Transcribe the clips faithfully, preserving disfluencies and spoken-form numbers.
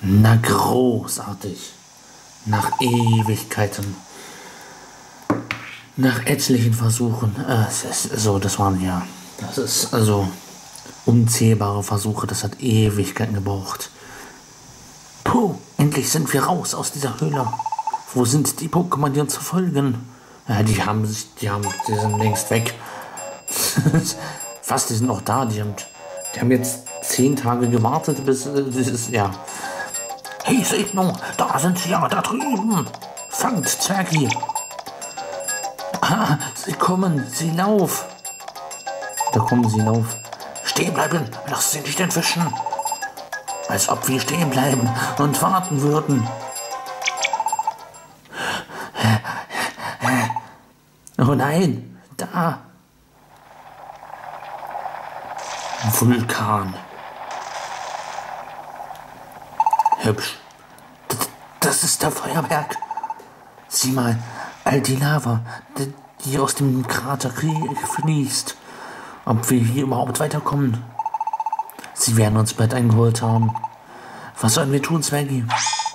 Na großartig. Nach Ewigkeiten. Nach etlichen Versuchen. Äh, es ist so, das waren ja. Das ist also unzählbare Versuche. Das hat Ewigkeiten gebraucht. Puh, endlich sind wir raus aus dieser Höhle. Wo sind die Pokémon, die uns verfolgen? Ja, die haben sich, die haben, die sind längst weg. Fast, die sind noch da. Die haben, die haben jetzt zehn Tage gewartet, bis äh, das ist, ja. Hey, seht nur, da sind sie ja, da drüben. Fangt, Zwergi. Ah, sie kommen, sie lauf. Da kommen sie lauf. Stehen bleiben, lass sie nicht entwischen. Als ob wir stehen bleiben und warten würden. Oh nein, da. Vulkan. Hübsch. Das ist der Feuerberg. Sieh mal, all die Lava, die aus dem Krater fließt. Ob wir hier überhaupt weiterkommen? Sie werden uns bald eingeholt haben. Was sollen wir tun, Zwergi?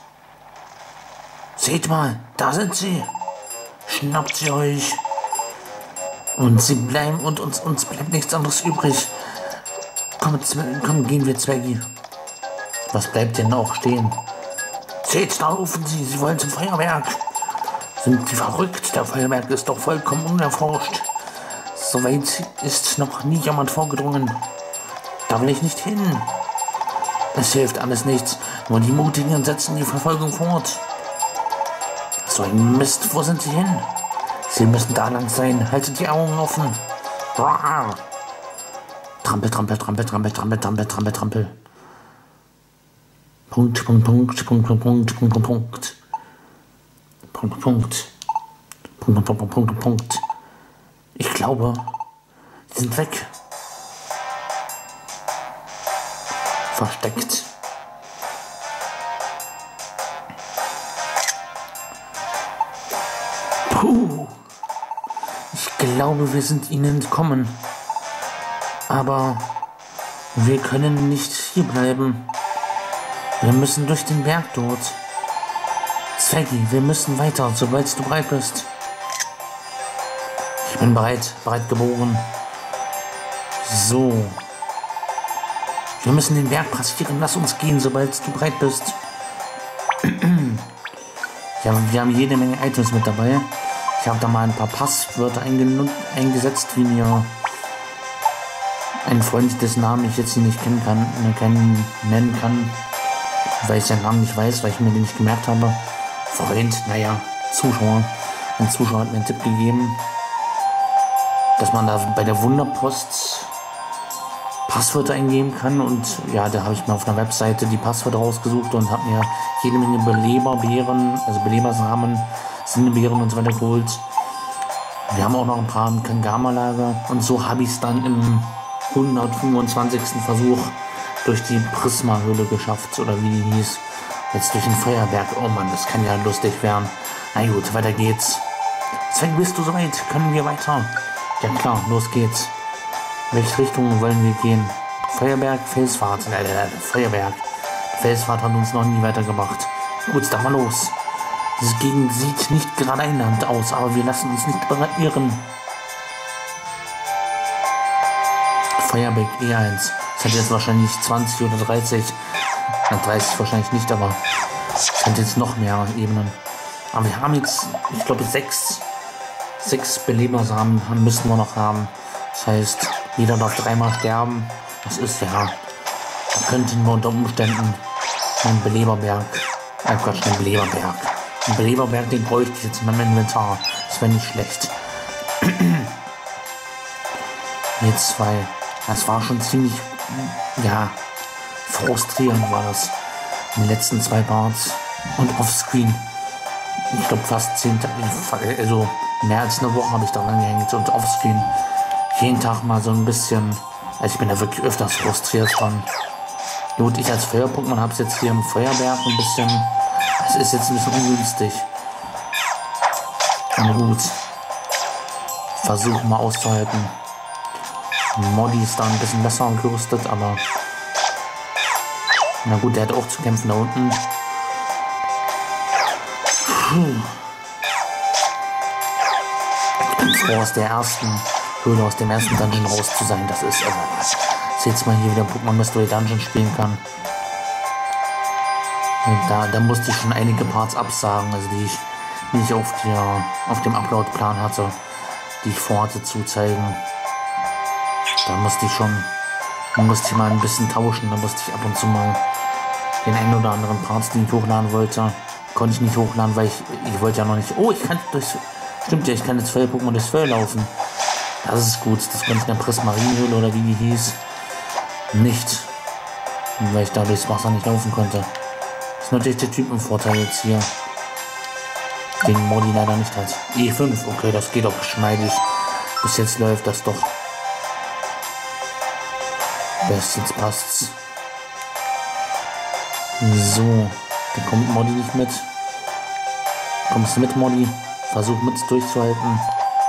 Seht mal, da sind sie. Schnappt sie euch. Und sie bleiben und uns, uns bleibt nichts anderes übrig. Komm, komm, gehen wir, Zwergi. Was bleibt denn noch stehen? Seht, da rufen sie, sie wollen zum Feuerwerk. Sind die verrückt? Der Feuerwerk ist doch vollkommen unerforscht. Soweit ist noch nie jemand vorgedrungen. Da will ich nicht hin. Es hilft alles nichts. Nur die Mutigen setzen die Verfolgung fort. So ein Mist, wo sind sie hin? Sie müssen da lang sein. Haltet die Augen offen. Rar. Trampel, trampel, trampel, trampel, trampel, trampel, trampel, trampel. Punkt, Punkt, Punkt, Punkt, Punkt, Punkt, Punkt, Punkt, Punkt. Punkt, Punkt, Punkt. Punkt, Punkt, Punkt, Punkt. Ich glaube, die sind weg. Versteckt. Puh. Ich glaube, wir sind ihnen entkommen. Aber wir können nicht hier bleiben. Wir müssen durch den Berg dort. Zwergi, wir müssen weiter, sobald du bereit bist. Ich bin bereit, bereit geboren. So. Wir müssen den Berg passieren. Lass uns gehen, sobald du bereit bist. Ja, wir haben jede Menge Items mit dabei. Ich habe da mal ein paar Passwörter eingesetzt, wie mir ein Freund, dessen Namen ich jetzt hier nicht kennen kann, kennen, nennen kann, weil ich seinen Namen nicht weiß, weil ich mir den nicht gemerkt habe. Freund, naja, Zuschauer. Ein Zuschauer hat mir einen Tipp gegeben, dass man da bei der Wunderpost Passwörter eingeben kann, und ja, da habe ich mir auf einer Webseite die Passwörter rausgesucht und habe mir jede Menge Beleberbeeren, also Belebersamen, Sinnebeeren und so weiter geholt. Wir haben auch noch ein paar im Kangama-Lager, und so habe ich es dann im hundertfünfundzwanzigsten Versuch durch die Prisma-Höhle geschafft, oder wie die hieß. Jetzt durch den Feuerberg. Oh Mann, das kann ja lustig werden. Na gut, weiter geht's. Sven, bist du soweit? Können wir weiter? Ja klar, los geht's. Welche Richtung wollen wir gehen? Feuerberg, Felsfahrt. Nein, nein, nein, Feuerberg. Felsfahrt hat uns noch nie weitergebracht. Gut, dann mal los. Diese Gegend sieht nicht gerade einladend aus, aber wir lassen uns nicht beirren. Feuerberg E eins. Das hat jetzt wahrscheinlich zwanzig oder dreißig. Na, dreißig wahrscheinlich nicht, aber es hat jetzt noch mehr Ebenen. Aber wir haben jetzt, ich glaube, sechs, sechs Belebersamen müssen wir noch haben. Das heißt, jeder darf dreimal sterben. Das ist ja, da könnten wir unter Umständen einen Beleberberg, äh Quatsch, einen Beleberberg. Einen Beleberberg, den bräuchte ich jetzt in meinem Inventar. Das wäre nicht schlecht. Jetzt zwei. Das war schon ziemlich, ja, frustrierend war das. In den letzten zwei Parts und offscreen. Ich glaube fast zehn Tage, also mehr als eine Woche habe ich daran gehängt, und offscreen jeden Tag mal so ein bisschen. Also ich bin da wirklich öfters frustriert von. Gut, ich als Feuer-Pokémon habe es jetzt hier im Feuerberg ein bisschen. Es ist jetzt ein bisschen ungünstig. Aber gut. Versuch mal auszuhalten. Modi ist da ein bisschen besser gerüstet, aber Na gut, der hat auch zu kämpfen da unten. Puh. Ich bin froh, aus der ersten Höhle, aus dem ersten Dungeon raus zu sein. Das ist, äh, das jetzt mal hier wieder Pokémon Mystery Dungeon spielen kann. Und da, da musste ich schon einige Parts absagen, also die ich nicht auf, der, auf dem Upload-Plan hatte, die ich vorhatte zu zeigen. Da musste ich schon, da musste ich mal ein bisschen tauschen, da musste ich ab und zu mal den einen oder anderen Parts, den ich hochladen wollte, konnte ich nicht hochladen, weil ich, ich wollte ja noch nicht, oh, ich kann durchs, stimmt ja, ich kann jetzt Feuer-Pokémon durchs Feuer laufen. Das ist gut, das konnte ich in der Prismarinhöhle oder wie die hieß, nicht, weil ich da durchs Wasser nicht laufen konnte. Das ist natürlich der Typenvorteil jetzt hier. Den Modi leider nicht hat. E fünf, okay, das geht doch geschmeidig. Bis jetzt läuft das doch. Bestens passt's. So, da kommt Modi nicht mit. Kommst du mit, Modi? Versuch mit durchzuhalten.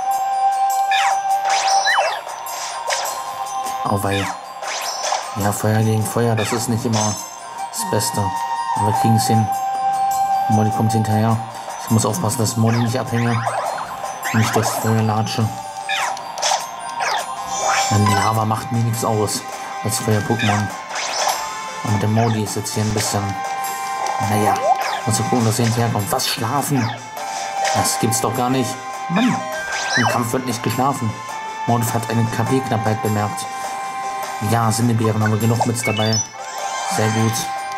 Oh wei. Ja, Feuer gegen Feuer, das ist nicht immer das Beste. Aber wir kriegen es hin. Modi kommt hinterher. Ich muss aufpassen, dass Modi nicht abhänge. Nicht durchs Feuer latsche. Denn die Lava macht mir nichts aus als Feuer-Pokémon. Und der Modi ist jetzt hier ein bisschen... Naja, mal zu gucken, dass er hinterherkommt. Was, schlafen? Das gibt's doch gar nicht. Mann, im Kampf wird nicht geschlafen. Modi hat eine K P-Knappheit bemerkt. Ja, Sinnebeeren haben wir genug mit dabei. Sehr gut.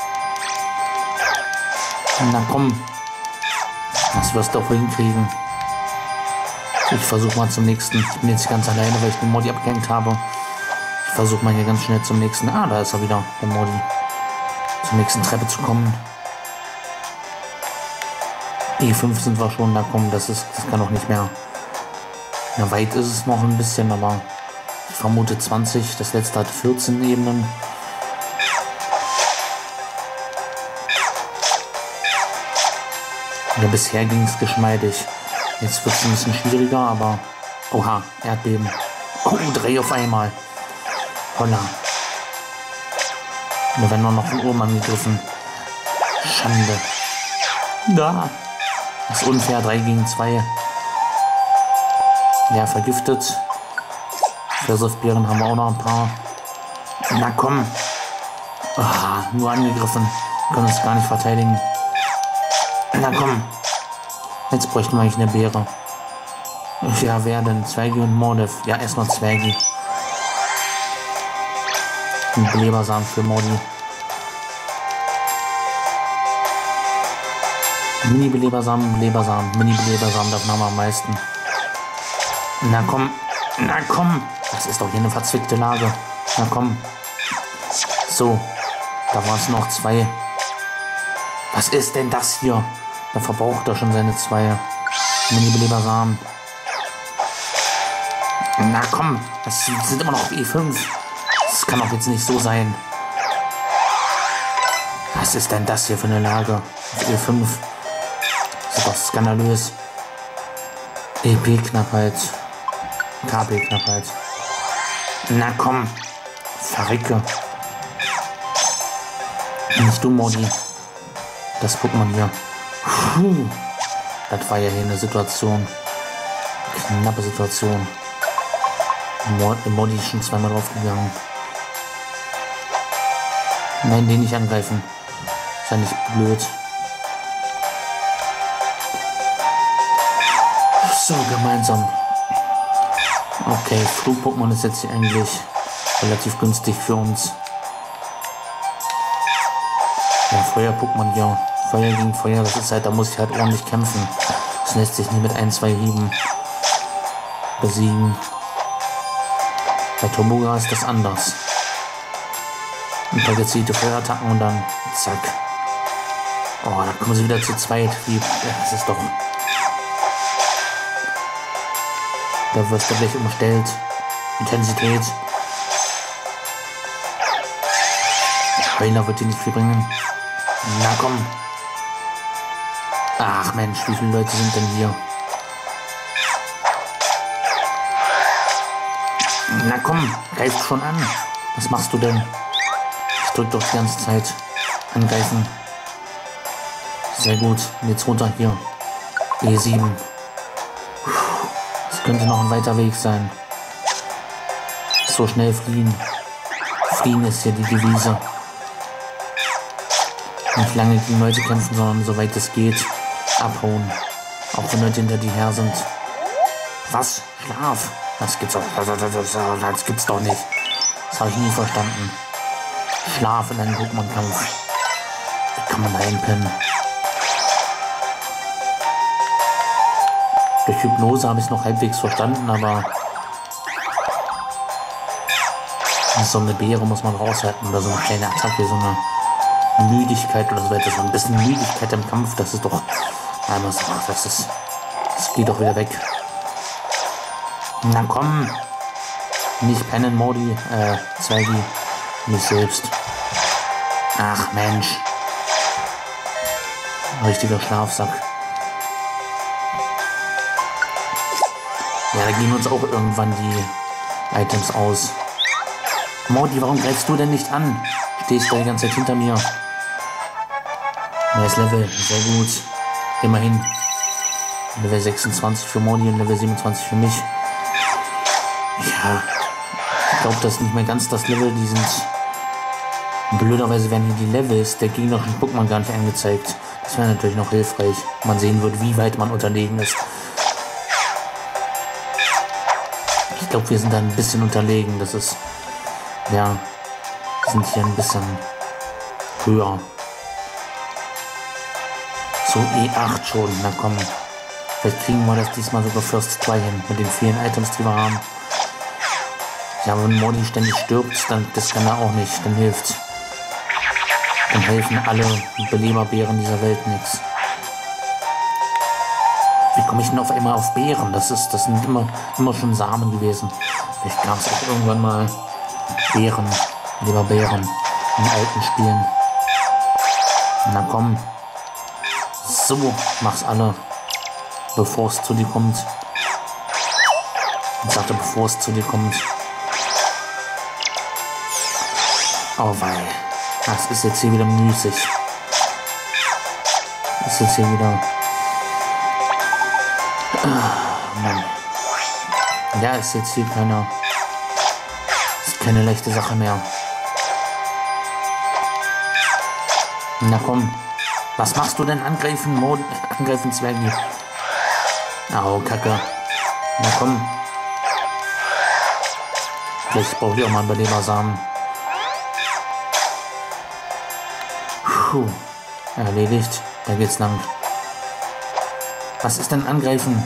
Na komm. Das wirst du auch hinkriegen. Ich versuche mal zum nächsten. Ich bin jetzt ganz alleine, weil ich den Modi abgehängt habe. Ich versuche mal hier ganz schnell zum nächsten. Ah, da ist er wieder, der Modi. Zur nächsten Treppe zu kommen. E fünf sind wir schon, da kommen. Das ist, das kann auch nicht mehr. Ja, weit ist es noch ein bisschen, aber ich vermute zwanzig. Das letzte hat vierzehn Ebenen. Ja, bisher ging es geschmeidig. Jetzt wird es ein bisschen schwieriger, aber... Oha, Erdbeben. Oh, drei auf einmal. Holla. Da werden wir noch von oben angegriffen. Schande. Da. Das ist unfair, drei gegen zwei. Ja, vergiftet. Versuchsbeeren haben wir auch noch ein paar. Na komm. Ah, nur angegriffen. Können uns gar nicht verteidigen. Na komm. Jetzt bräuchten wir eigentlich eine Beere. Ja, wer denn? Zwergi und Mordev. Ja, erstmal Zwergi. Ein Belebersamen für Modi. Mini-Belebersamen, Belebersamen. Mini-Belebersamen, davon haben wir am meisten. Na komm. Na komm. Das ist doch hier eine verzwickte Lage. Na komm. So. Da waren es noch zwei. Was ist denn das hier? Da verbraucht er schon seine zwei Mini-Belebersamen. Na komm, das sind immer noch E fünf. Das kann doch jetzt nicht so sein. Was ist denn das hier für eine Lage? Auf E fünf. Das ist doch skandalös. E P-Knappheit. K P-Knappheit. Na komm. Verrecke. Nicht du, Modi. Das Pokémon hier. Puh. Das war ja hier eine Situation. Knappe Situation. Modi ist schon zweimal drauf gegangen. Nein, den nicht angreifen. Ist ja nicht blöd. So, gemeinsam. Okay, Flug-Pokémon ist jetzt hier eigentlich relativ günstig für uns. Ja, Feuer-Pokémon, ja. Feuer gegen Feuer, das ist halt, da muss ich halt ordentlich kämpfen. Das lässt sich nicht mit ein, zwei Hieben besiegen. Bei Tomuga ist das anders. Ein paar gezielte Feuerattacken und dann zack. Oh, da kommen sie wieder zu zweit. Wie, ja, das ist doch... Da wirst du gleich umstellt. Intensität. Heiler wird dir nicht viel bringen. Na komm. Ach Mensch, wie viele Leute sind denn hier? Na komm, greif schon an. Was machst du denn? Ich drück doch die ganze Zeit. Angreifen. Sehr gut. Und jetzt runter hier. E sieben. Das könnte noch ein weiter Weg sein. So schnell fliehen. Fliehen ist hier die Devise. Nicht lange gegen Leute kämpfen, sondern soweit es geht, abhauen. Auch wenn Leute hinter dir her sind. Was? Schlaf? Das gibt's doch, das gibt's doch nicht. Das habe ich nie verstanden. Schlaf in einem Pokémon-Kampf. Wie kann man da einpennen? Durch Hypnose habe ich es noch halbwegs verstanden, aber so eine Beere muss man raushalten oder so eine kleine Attacke, so eine Müdigkeit oder so weiter. So ein bisschen Müdigkeit im Kampf, das ist doch einmal so, das ist, das geht doch wieder weg. Na komm, nicht pennen, Modi, äh, Zweigi, nicht selbst. Ach Mensch, richtiger Schlafsack. Ja, da gehen uns auch irgendwann die Items aus. Modi, warum greifst du denn nicht an? Stehst da die ganze Zeit hinter mir. Neues Level, sehr gut. Immerhin. Level sechsundzwanzig für Modi und Level siebenundzwanzig für mich. Ja, ich glaube, das ist nicht mehr ganz das Level. Die sind... Blöderweise werden hier die Levels der gegnerischen Pokémon gar nicht angezeigt. Das wäre natürlich noch hilfreich. Man sehen wird, wie weit man unterlegen ist. Ich glaube, wir sind da ein bisschen unterlegen. Das ist... Ja, sind hier ein bisschen höher. So, E acht schon. Na komm. Vielleicht kriegen wir das diesmal sogar First zwei hin. Mit den vielen Items, die wir haben. Ja, wenn Modi ständig stirbt, dann das kann er auch nicht. Dann hilft. Dann helfen alle Beleberbeeren dieser Welt nichts. Wie komme ich denn auf einmal auf Beeren? Das ist, das sind immer, immer schon Samen gewesen. Vielleicht gab es auch irgendwann mal Beeren, Leberbeeren in alten Spielen. Na komm. So, mach's alle. Bevor es zu dir kommt. Ich sagte, bevor es zu dir kommt. Oh wei. Das ist jetzt hier wieder müßig. Das ist jetzt hier wieder... Ah, Mann. Ja, ist jetzt hier keine... Ist keine leichte Sache mehr. Na komm. Was machst du denn? Angreifen, Mod... Angreifen, Zwergi. Au, Kacke. Na komm. Vielleicht brauche ich auch mal einen Belebersamen. Puh. Erledigt. Da geht's lang. Was ist denn Angreifen?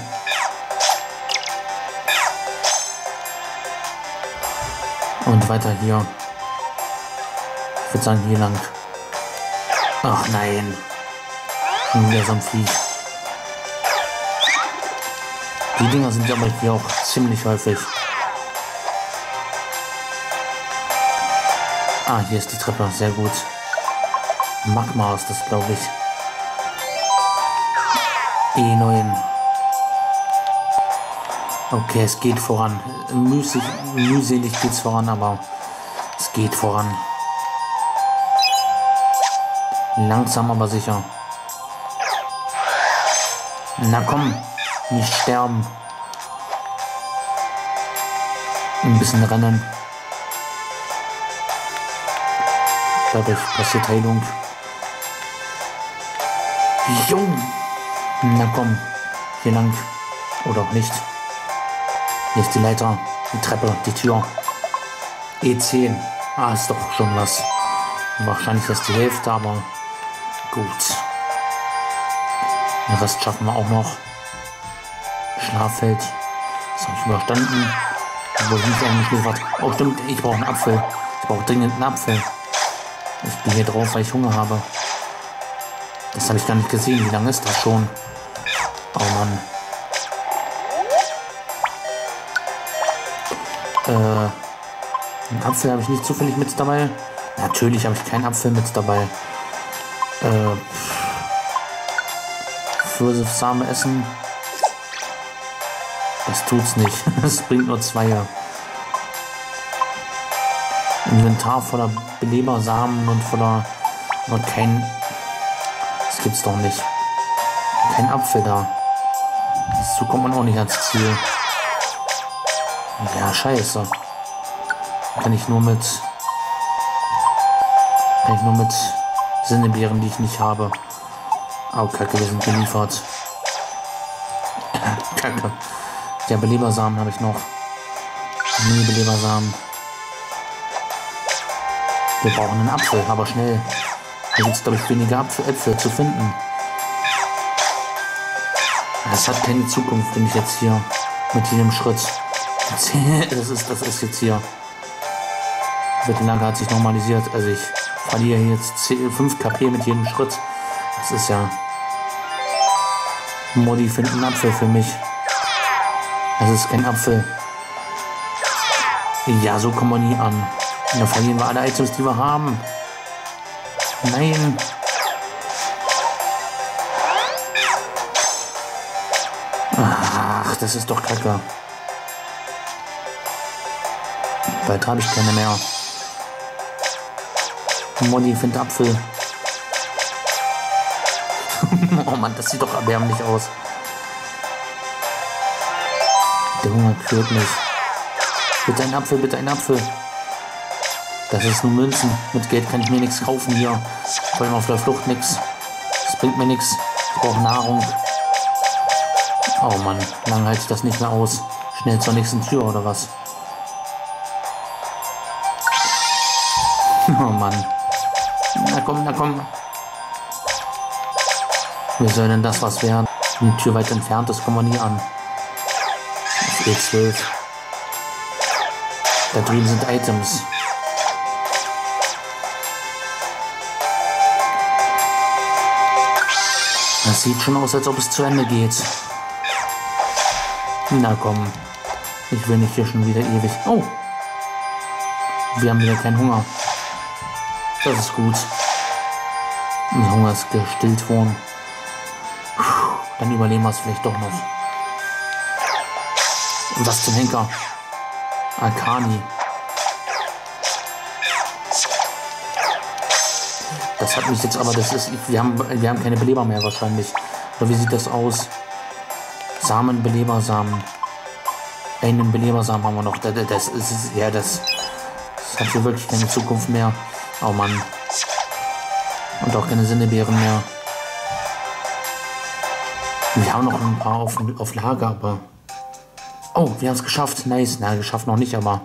Und weiter hier. Ich würde sagen, hier lang. Ach nein. Schon wieder so ein Viech. Die Dinger sind aber hier auch ziemlich häufig. Ah, hier ist die Treppe. Sehr gut. Magma ist das, glaube ich. E neun. Okay, es geht voran. Müßig, mühselig geht es voran, aber es geht voran. Langsam, aber sicher. Na komm, nicht sterben. Ein bisschen rennen. Dadurch passiert Heilung. Jung. Na komm, hier lang. Oder auch nicht. Hier ist die Leiter, die Treppe, die Tür. E zehn. Ah, ist doch schon was. Wahrscheinlich erst die Hälfte, aber gut. Den Rest schaffen wir auch noch. Schlaffeld. Das habe ich überstanden. Obwohl ich nicht eingeschläfert. Oh stimmt, ich brauche einen Apfel. Ich brauche dringend einen Apfel. Ich bin hier drauf, weil ich Hunger habe. Das habe ich gar nicht gesehen. Wie lange ist das schon? Oh Mann. Äh, einen Apfel habe ich nicht zufällig mit dabei. Natürlich habe ich keinen Apfel mit dabei. Äh, Pfirsichsamen essen. Das tut's nicht. Das bringt nur Zweier. Inventar voller Belebersamen und voller Und kein... Das gibt's doch nicht. Kein Apfel da. So kommt man auch nicht ans Ziel. Ja, scheiße. Kann ich nur mit... Kann ich nur mit Sinnebeeren, die ich nicht habe. Oh, Kacke, wir sind geliefert. Kacke. Der Belebersamen habe ich noch. Nee, Belebersamen. Wir brauchen einen Apfel, aber schnell. Da gibt es, glaube ich, weniger Apfel, Äpfel zu finden. Das hat keine Zukunft, wenn ich jetzt hier mit jedem Schritt. Das ist, das ist jetzt hier. Die Lage hat sich normalisiert. Also ich verliere jetzt fünf KP mit jedem Schritt. Das ist ja... Modi findet einen Apfel für mich. Das ist kein Apfel. Ja, so kommen wir nie an. Und dann verlieren wir alle Items, die wir haben. Nein. Ach, das ist doch kacke. Bald habe ich keine mehr. Molly findet Apfel. Oh Mann, das sieht doch erbärmlich aus. Der Hunger quält mich. Bitte ein Apfel, bitte ein Apfel. Das ist nur Münzen. Mit Geld kann ich mir nichts kaufen hier. Vor allem auf der Flucht nichts. Das bringt mir nichts. Ich brauche Nahrung. Oh Mann, lange halte ich das nicht mehr aus. Schnell zur nächsten Tür oder was? Oh Mann. Na komm, na komm. Wie soll denn das was werden? Wenn die Tür weit entfernt ist, kommen wir nie an. Auf E zwölf. Da drüben sind Items. Das sieht schon aus, als ob es zu Ende geht. Na komm. Ich will nicht hier schon wieder ewig... Oh! Wir haben wieder keinen Hunger. Das ist gut. Der Hunger ist gestillt worden. Dann überleben wir es vielleicht doch noch. Und was zum Henker? Arcani. Das hat mich jetzt aber, das ist, wir haben, wir haben keine Beleber mehr wahrscheinlich. Oder wie sieht das aus? Samen, Belebersamen. Einen Belebersamen haben wir noch. Das, das ist, ja, das, das hat hier wirklich keine Zukunft mehr. Oh Mann. Und auch keine Sinnebeeren mehr. Wir haben noch ein paar auf, auf Lager, aber... Oh, wir haben es geschafft. Nice. Na, geschafft noch nicht, aber...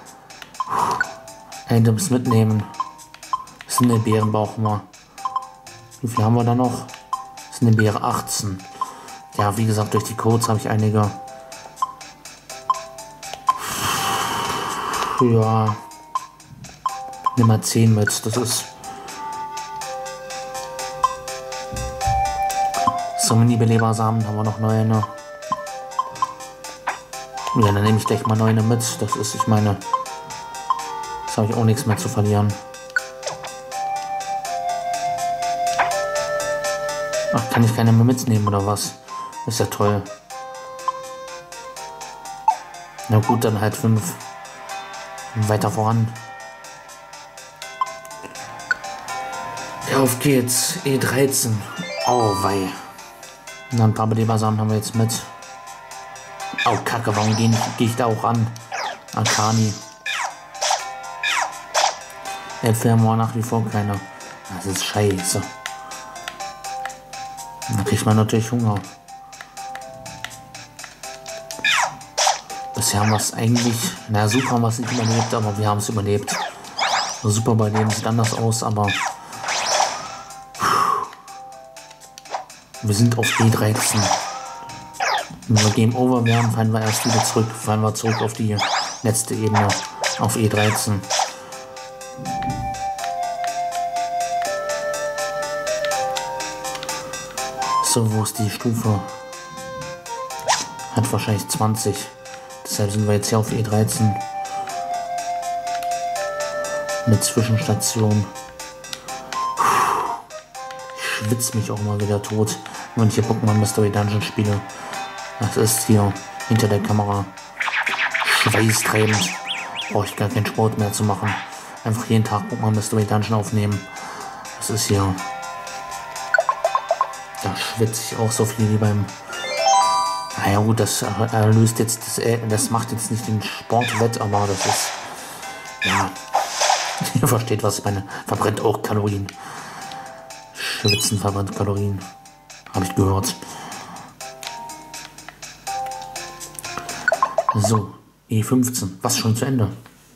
Items mitnehmen. Sinnebeeren brauchen wir. Wie viel haben wir da noch? Sinnebeere achtzehn. Ja, wie gesagt, durch die Codes habe ich einige. Ja. Nimm mal zehn mit. Das ist... So, Mini-Belebersamen haben wir noch neue. Ne? Ja, dann nehme ich gleich mal neue mit. Das ist, ich meine... Jetzt habe ich auch nichts mehr zu verlieren. Ach, kann ich keine mehr mitnehmen oder was? Ist ja toll. Na gut, dann halt fünf. Weiter voran. Ja, auf geht's. E dreizehn. Oh, wei. Na, ein paar Belebersamen haben wir jetzt mit. Oh, Kacke, warum gehe ich, geh ich da auch an? Arcani. Äpfel haben wir nach wie vor keine. Das ist scheiße. Dann kriegt man natürlich Hunger. Bisher haben wir es eigentlich... Na, super haben wir es nicht überlebt, aber wir haben es überlebt. Super bei denen sieht anders aus, aber... Wir sind auf E dreizehn. Wenn wir Game Over werden, fallen wir erst wieder zurück. Fallen wir zurück auf die letzte Ebene. Auf E dreizehn. So, wo ist die Stufe? Hat wahrscheinlich zwanzig. Deshalb sind wir jetzt hier auf E dreizehn. Eine Zwischenstation. Ich schwitze mich auch mal wieder tot, wenn ich hier Pokémon Mystery Dungeon spiele. Das ist hier hinter der Kamera schweißtreibend. Brauche ich gar keinen Sport mehr zu machen. Einfach jeden Tag Pokémon Mystery Dungeon aufnehmen. Das ist hier... Da schwitze ich auch so viel wie beim... Naja gut, das äh, löst jetzt... Das, äh, das macht jetzt nicht den Sport wett, aber das ist... Ja... Ihr versteht, was ich meine. Verbrennt auch Kalorien. Schwitzen verbrennt Kalorien. Habe ich gehört. So, E fünfzehn. Was, schon zu Ende?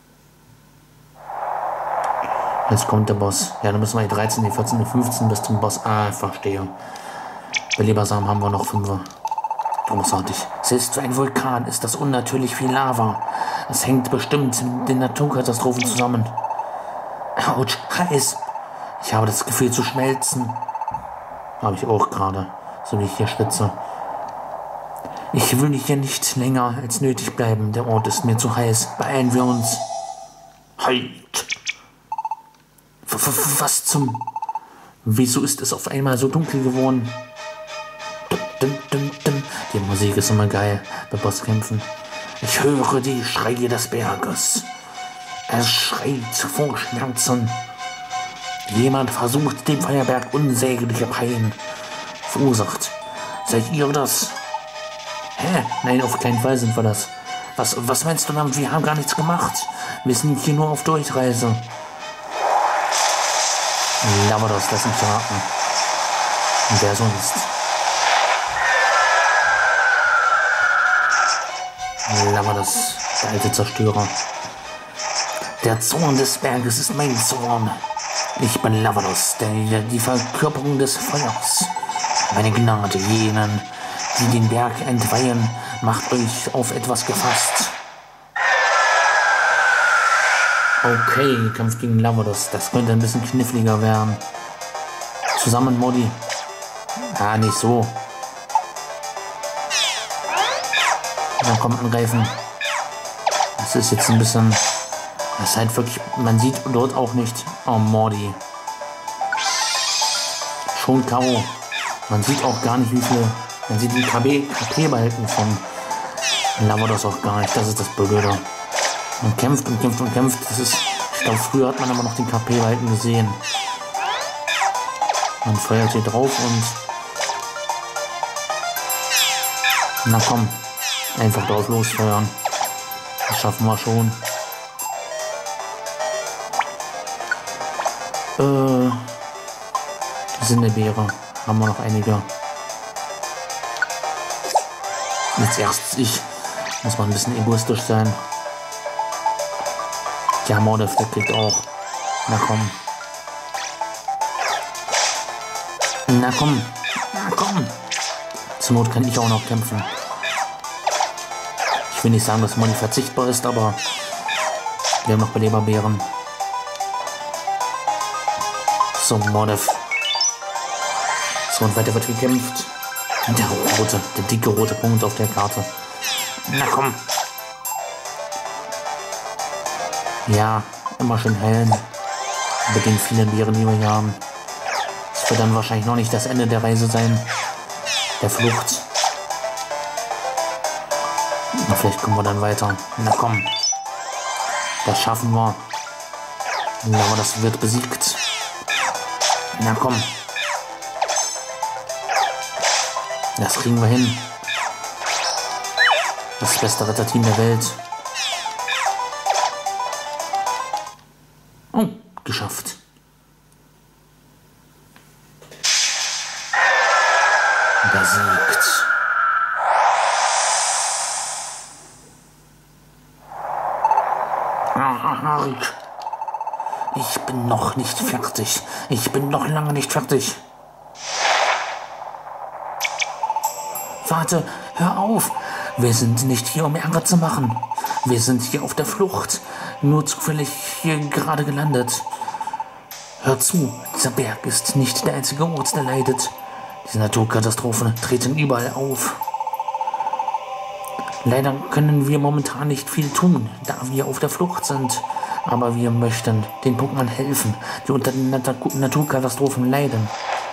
Jetzt kommt der Boss. Ja, dann müssen wir E dreizehn, E vierzehn, E fünfzehn bis zum Boss. Ah, verstehe. Belebersamen haben wir noch fünf. Großartig. Selbst für ein Vulkan ist das unnatürlich viel Lava. Es hängt bestimmt mit den Naturkatastrophen zusammen. Autsch, heiß. Ich habe das Gefühl zu schmelzen. Habe ich auch gerade, so wie ich hier schwitze. Ich will hier nicht länger als nötig bleiben. Der Ort ist mir zu heiß. Beeilen wir uns. Halt! Was zum... Wieso ist es auf einmal so dunkel geworden? Dum, dum, dum. Die Musik ist immer geil bei Bosskämpfen. Ich höre die Schreie des Berges. Es schreit vor Schmerzen. Jemand versucht, dem Feuerberg unsägliche Pein verursacht. Seid ihr das? Hä? Nein, auf keinen Fall sind wir das. Was, was meinst du damit? Wir haben gar nichts gemacht. Wir sind hier nur auf Durchreise. Lavados, lass mich raten. Und wer sonst? Lavados, der alte Zerstörer. Der Zorn des Berges ist mein Zorn. Ich bin Lavados, der, die Verkörperung des Feuers. Meine Gnade jenen, die den Berg entweihen, macht euch auf etwas gefasst. Okay, Kampf gegen Lavados, das könnte ein bisschen kniffliger werden. Zusammen, Modi. Ah, nicht so. Dann kommt angreifen. Das ist jetzt ein bisschen... Das ist halt wirklich... Man sieht dort auch nicht... Oh, Mordi. Schon K O. Man sieht auch gar nicht, wie viel... Man sieht die K P-Balken von Lavados auch gar nicht. Das ist das Blöde. Man kämpft und kämpft und kämpft. Das ist... Ich glaube, früher hat man aber noch den K P-Balken gesehen. Man feuert hier drauf und... Na komm. Einfach drauf losfeuern. Das schaffen wir schon. Äh, Sinnebeere. Haben wir noch einige. Jetzt erst ich. Muss man ein bisschen egoistisch sein. Ja, Mordef, der kriegt auch. Na komm. Na komm. Na komm. Zur Not kann ich auch noch kämpfen. Ich will nicht sagen, dass Moni verzichtbar ist, aber wir haben noch Beleberbeeren. So, Mordef. So, und weiter wird gekämpft. Der rote, der dicke rote Punkt auf der Karte. Na komm. Ja, immer schön heilen. Mit den vielen Beeren, die wir hier haben. Das wird dann wahrscheinlich noch nicht das Ende der Reise sein. Der Flucht. Na, vielleicht kommen wir dann weiter. Na komm. Das schaffen wir. Aber das wird besiegt. Na komm. Das kriegen wir hin. Das beste Retterteam der Welt. Oh, geschafft. Besiegt. Ich bin noch nicht fertig. Ich bin noch lange nicht fertig. Warte, hör auf. Wir sind nicht hier, um Ärger zu machen. Wir sind hier auf der Flucht. Nur zufällig hier gerade gelandet. Hör zu, dieser Berg ist nicht der einzige Ort, der leidet. Diese Naturkatastrophen treten überall auf. Leider können wir momentan nicht viel tun, da wir auf der Flucht sind. Aber wir möchten den Pokémon helfen, die unter den Nat Naturkatastrophen leiden.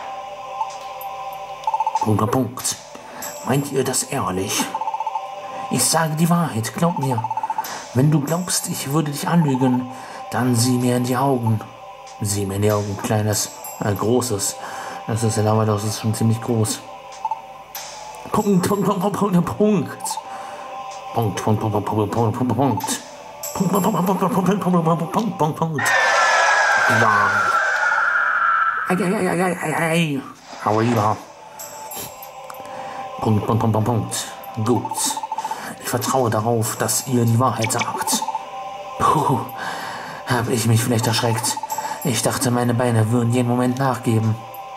Punkt, Punkt. Meint ihr das ehrlich? Ich sage die Wahrheit, glaub mir. Wenn du glaubst, ich würde dich anlügen, dann sieh mir in die Augen. Sieh mir in die Augen, Kleines. Äh, großes. Das ist ja Lava, das ist schon ziemlich groß. Punkt, Punkt, Punkt, Punkt, Punkt, Punkt. Punkt, Punkt, Punkt, Punkt, Punkt, Punkt, Punkt, Punkt. Punkt, Punkt, Punkt, Punkt, Punkt, Punkt, Punkt, Punkt, Punkt, Punkt. Ja. Ei, ei, ei, ei, ei, ei. Aber lieber. Punkt, Punkt, Punkt, Punkt, Punkt. Gut. Ich vertraue darauf, dass ihr die Wahrheit sagt. Puh. Habe ich mich vielleicht erschreckt. Ich dachte, meine Beine würden jeden Moment nachgeben.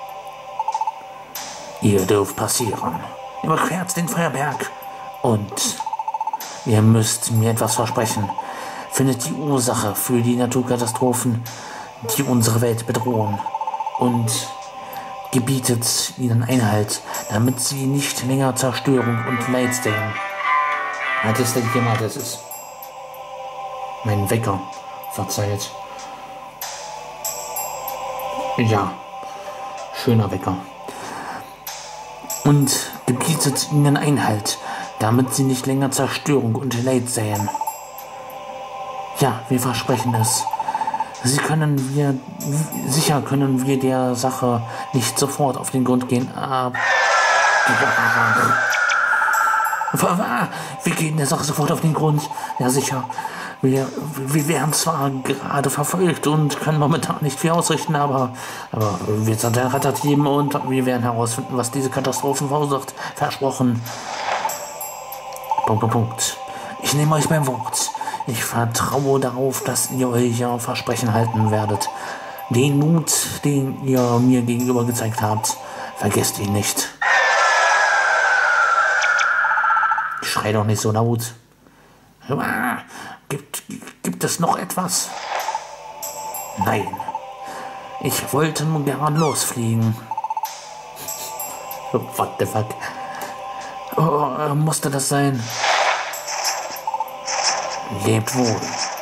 Ihr dürft passieren. Überquert den Feuerberg. Und ihr müsst mir etwas versprechen. Findet die Ursache für die Naturkatastrophen, die unsere Welt bedrohen. Und gebietet ihnen Einhalt, damit sie nicht länger Zerstörung und Leid sehen. Hat es denn jemand, das ist mein Wecker. Verzeiht. Ja, schöner Wecker. Und gebietet ihnen Einhalt, damit sie nicht länger Zerstörung und Leid säen. Ja, wir versprechen es. Sie können wir, sicher können wir der Sache nicht sofort auf den Grund gehen, aber... Wir gehen der Sache sofort auf den Grund. Ja, sicher. Wir, wir werden zwar gerade verfolgt und können momentan nicht viel ausrichten, aber, aber wir sind ein Retterteam und wir werden herausfinden, was diese Katastrophen verursacht. Versprochen. Punkt, Punkt, Punkt. Ich nehme euch beim Wort. Ich vertraue darauf, dass ihr euer Versprechen halten werdet. Den Mut, den ihr mir gegenüber gezeigt habt, vergesst ihn nicht. Schrei doch nicht so laut. Gibt, gibt es noch etwas? Nein. Ich wollte nun gern losfliegen. What the fuck? Oh, musste das sein? Lebt wohl.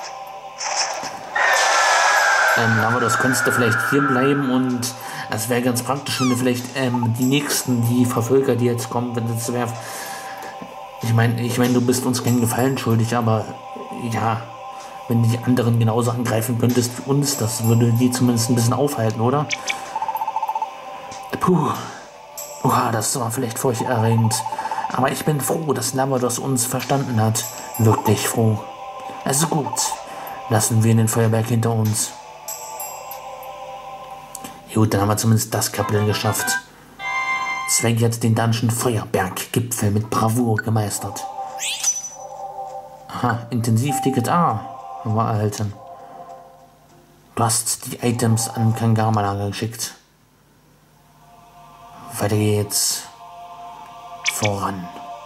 Ähm, aber das könntest du vielleicht hier bleiben und es wäre ganz praktisch, wenn du vielleicht ähm, die nächsten, die Verfolger, die jetzt kommen, wenn das wäre. Ich meine, ich mein, du bist uns keinen Gefallen schuldig, aber ja, wenn du die anderen genauso angreifen könntest wie uns, das würde die zumindest ein bisschen aufhalten, oder? Puh. Oha, das war vielleicht furchterregend. Aber ich bin froh, dass Lavados uns verstanden hat. Wirklich froh. Also gut, lassen wir den Feuerberg hinter uns. Gut, dann haben wir zumindest das Kapitel geschafft. Svenk hat den Dungeon Feuerberg-Gipfel mit Bravour gemeistert. Aha, Intensivticket A haben wir erhalten. Du hast die Items an Kangama-Lager geschickt. Weiter geht's. Voran.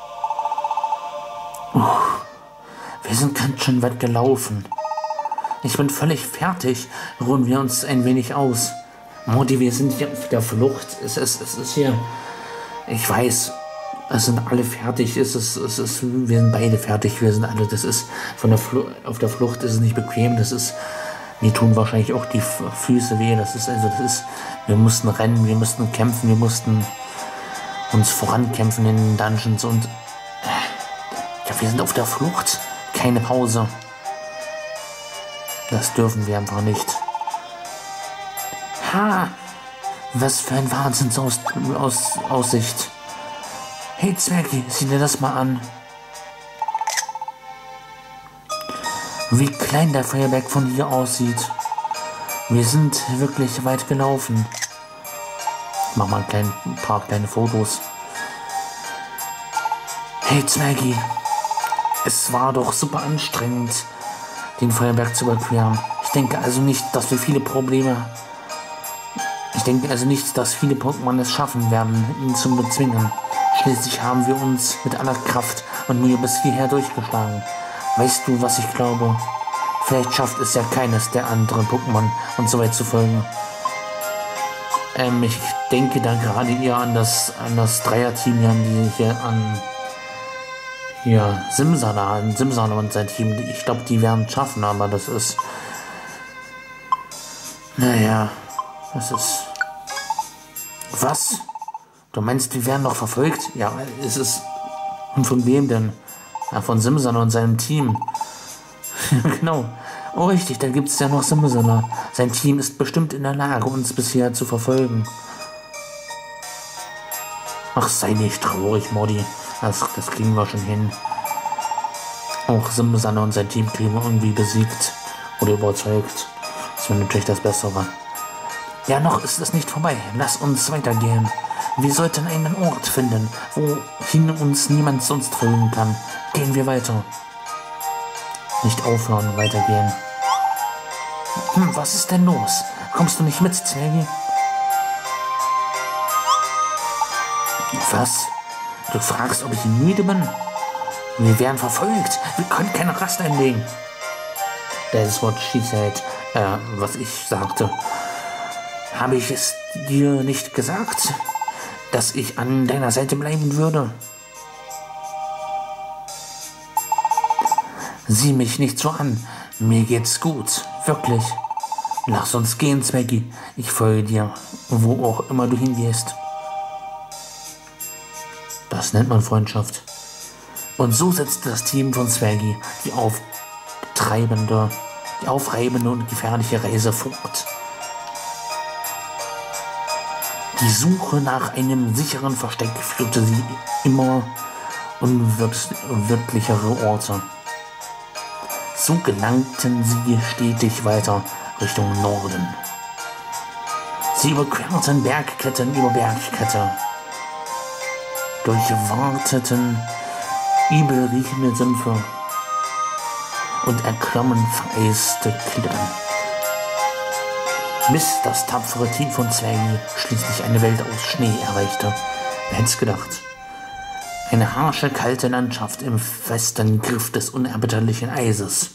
Uh, wir sind ganz schön weit gelaufen. Ich bin völlig fertig. Ruhen wir uns ein wenig aus. Modi, wir sind hier auf der Flucht. Es ist, es ist hier... Ich weiß, es sind alle fertig. Es ist, es ist, wir sind beide fertig. Wir sind alle... Das ist... Von der Fl auf der Flucht ist es nicht bequem. Das ist... Mir tun wahrscheinlich auch die Füße weh. Das ist also... Das ist... Wir mussten rennen. Wir mussten kämpfen. Wir mussten uns vorankämpfen in den Dungeons und... Ja, wir sind auf der Flucht. Keine Pause. Das dürfen wir einfach nicht. Ha! Was für ein Wahnsinnsaussicht. Hey Zwergi, sieh dir das mal an. Wie klein der Feuerberg von hier aussieht. Wir sind wirklich weit gelaufen. Ich mach mal ein, klein, ein paar kleine Fotos. Hey Zwergi, es war doch super anstrengend, den Feuerberg zu überqueren. Ich denke also nicht, dass wir viele Probleme... Ich denke also nicht, dass viele Pokémon es schaffen werden, ihn zu bezwingen. Schließlich haben wir uns mit aller Kraft und Mühe bis hierher durchgeschlagen. Weißt du, was ich glaube? Vielleicht schafft es ja keines der anderen Pokémon, uns so weit zu folgen. Ähm, ich denke da gerade eher an das, an das Dreier-Team hier, an die hier an hier Simsa da, an Simsa und sein Team. Ich glaube, die werden es schaffen, aber das ist... Naja, das ist... Was? Du meinst, wir werden noch verfolgt? Ja, es ist... Und von wem denn? Ja, von Simsan und seinem Team. Genau. Oh richtig, da gibt's ja noch Simsala. Sein Team ist bestimmt in der Lage, uns bisher zu verfolgen. Ach, sei nicht traurig, Morty. Das, das kriegen wir schon hin. Auch Simsala und sein Team kriegen wir irgendwie besiegt oder überzeugt. Das wäre natürlich das Bessere. Ja, noch ist es nicht vorbei. Lass uns weitergehen. Wir sollten einen Ort finden, wohin uns niemand sonst folgen kann. Gehen wir weiter. Nicht aufhören, weitergehen. Hm, was ist denn los? Kommst du nicht mit, Zwergi? Was? Du fragst, ob ich müde bin? Wir werden verfolgt. Wir können keine Rast einlegen. Das ist what she said. Äh, was ich sagte. Habe ich es dir nicht gesagt, dass ich an deiner Seite bleiben würde? Sieh mich nicht so an. Mir geht's gut. Wirklich. Lass uns gehen, Zwergi. Ich folge dir, wo auch immer du hingehst. Das nennt man Freundschaft. Und so setzte das Team von Zwergi die auftreibende, die aufreibende und gefährliche Reise fort. Die Suche nach einem sicheren Versteck führte sie immer unwirtlichere Orte. So gelangten sie stetig weiter Richtung Norden. Sie überquerten Bergketten über Bergkette, durchwarteten übelriechende Sümpfe und erklommen vereiste Klippen, bis das tapfere Team von Zwergi schließlich eine Welt aus Schnee erreichte. Wer hätte es gedacht? Eine harsche, kalte Landschaft im festen Griff des unerbittlichen Eises.